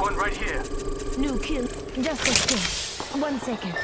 one right here. New kill. Just a sec. 1 second.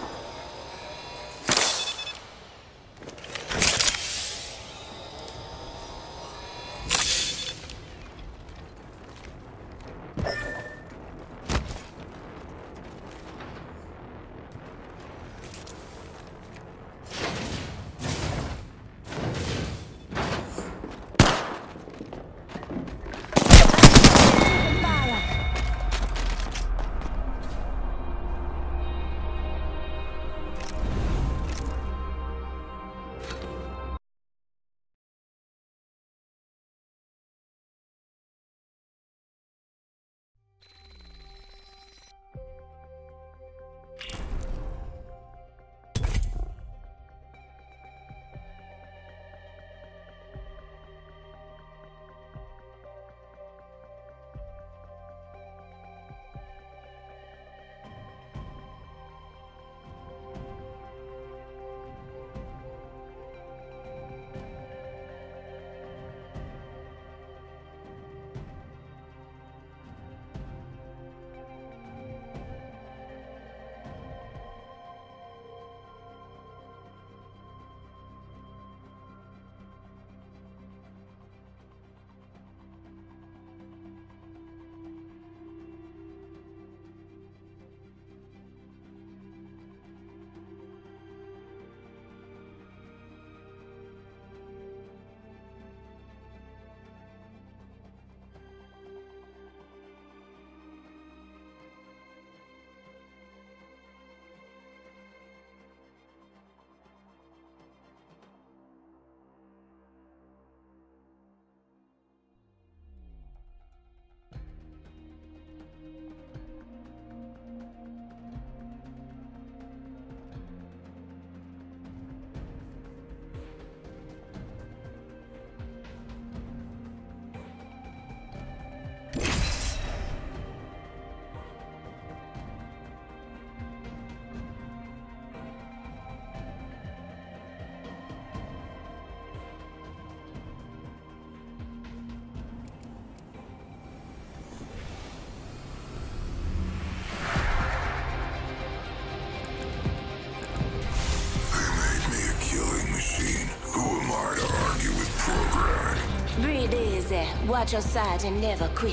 Breathe easy, watch your side and never quit.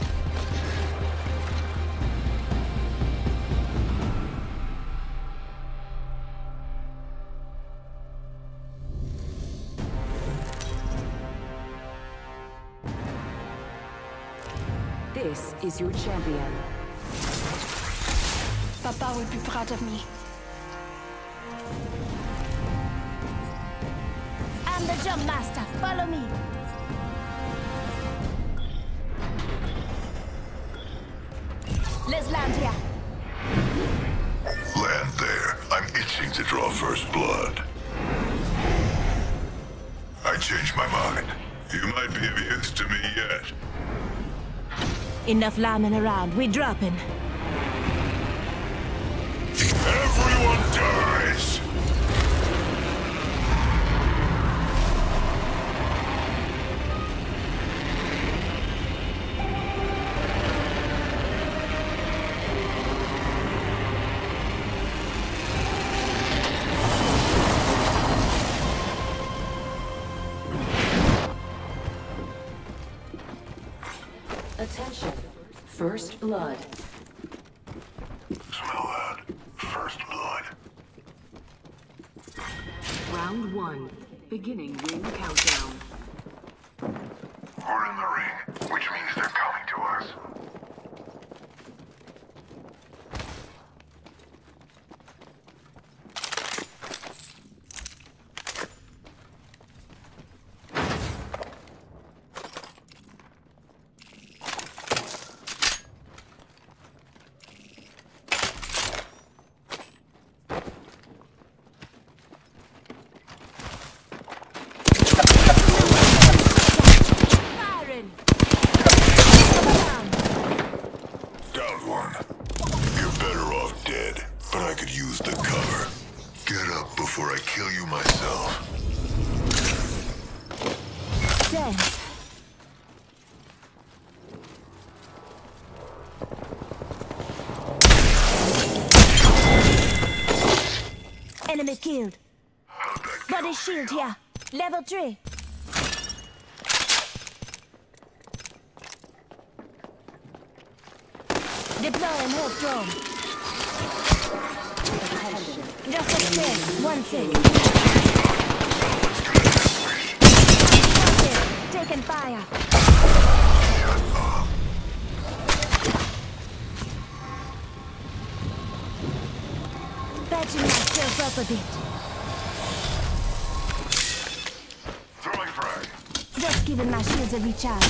This is your champion. Papa will be proud of me. I'm the jump master. Follow me. Let's land here. Land there. I'm itching to draw first blood. I changed my mind. You might be of use to me yet. Enough lambing around. We're dropping. Everyone dies! Attention. First blood. Smell that. First blood. Round 1. Beginning ring countdown. We're in the ring, which means they're coming to us. Down one. You're better off dead, but I could use the cover. Get up before I kill you myself. Thanks. Enemy killed. How'd that Body shield here. Level 3. Deploying hot drone. Just upstairs. 1 second. Taking fire. Patching myself up a bit. Throwing frag. Just giving my shields a recharge.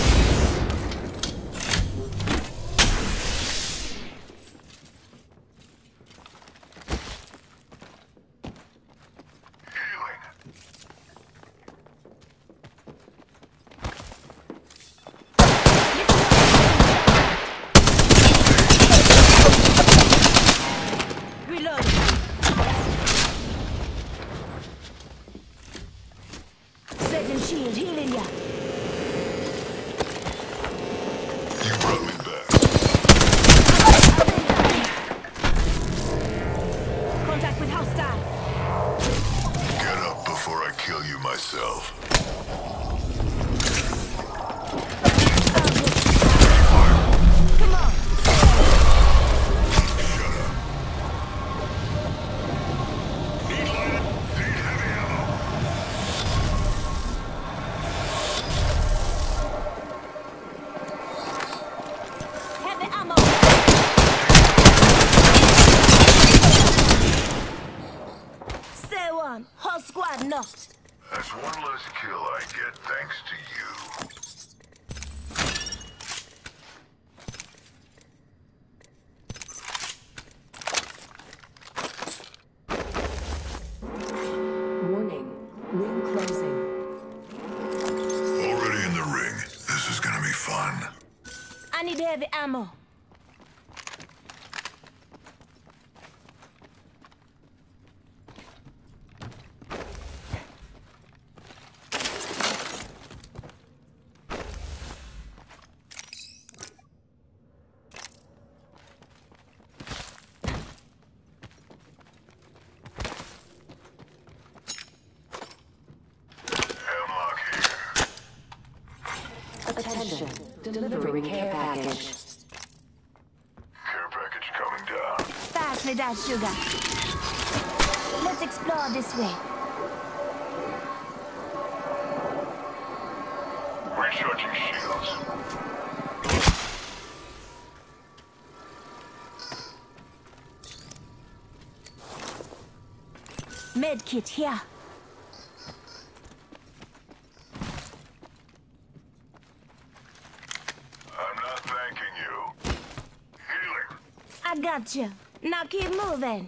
Healing. Reload. Setting shield, healing ya. You brought me back. Contact with hostile. Get up before I kill you myself. Come on. Shut up. Need heavy ammo. Heavy ammo. Say one. Whole squad knocked. That's one less kill I get thanks to you. Warning. Ring closing. Already in the ring. This is gonna be fun. I need heavy ammo. Hemlock here. Attention. Delivering care package. Care package coming down. Pass me that sugar. Let's explore this way. Recharging shields. Med kit here. I'm not thanking you. Healing. I got you. Now keep moving.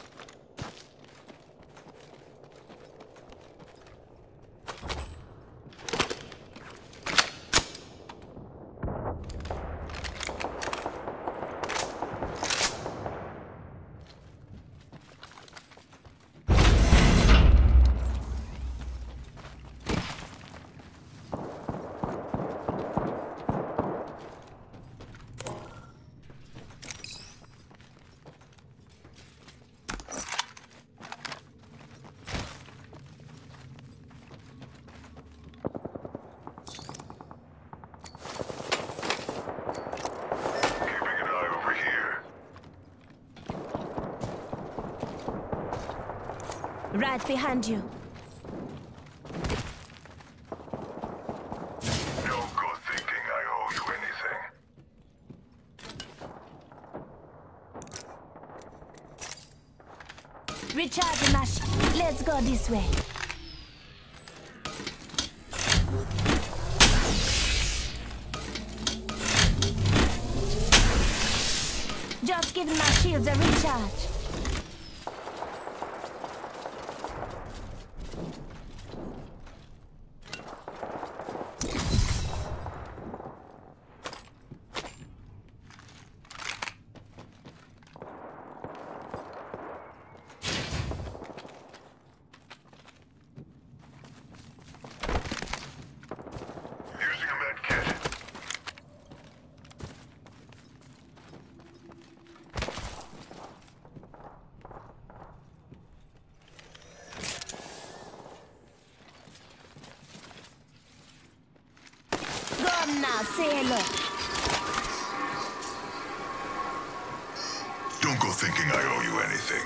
Keeping an eye over here. Right behind you. Don't go thinking I owe you anything. Recharging my Let's go this way. Just giving my shields a recharge. Using a med kit. Come now, say hello. Don't go thinking I owe you anything.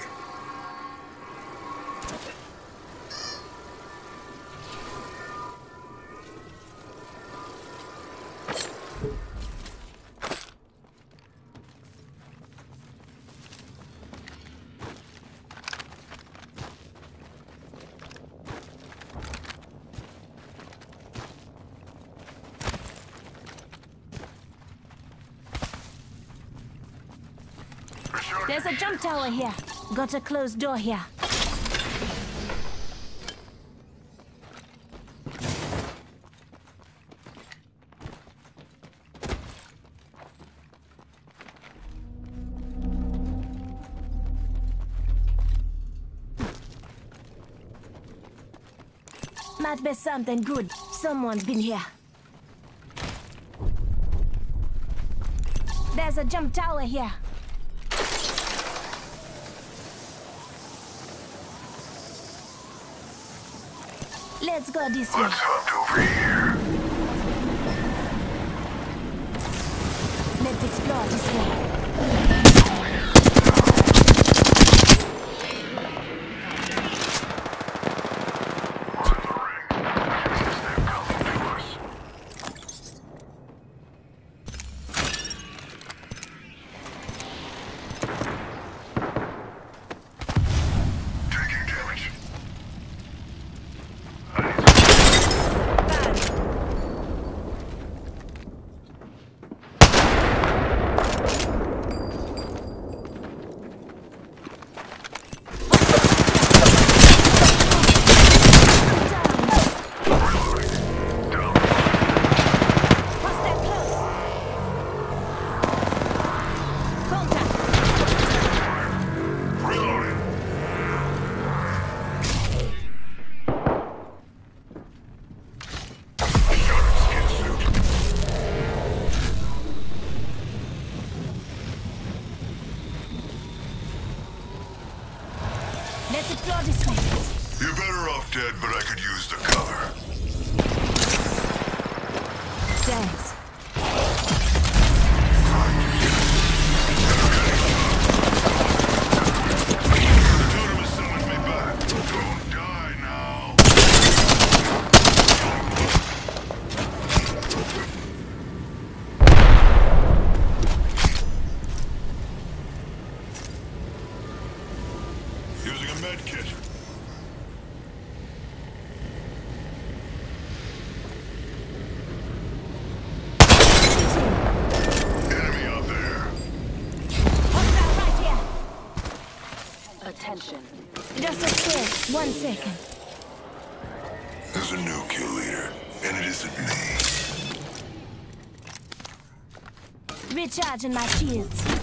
There's a jump tower here. Got a closed door here. Might be something good. Someone's been here. There's a jump tower here. Let's go this way. Let's hunt over here. Let's explore this way. Let's explore this way. You're better off dead, but I could use the cover. Thanks. The totem has summoned me back. Don't die now. Using a med kit. Enemy out there. Hostile right here. Attention. Just upstairs. 1 second. There's a new kill leader, and it isn't me. Recharging my shields.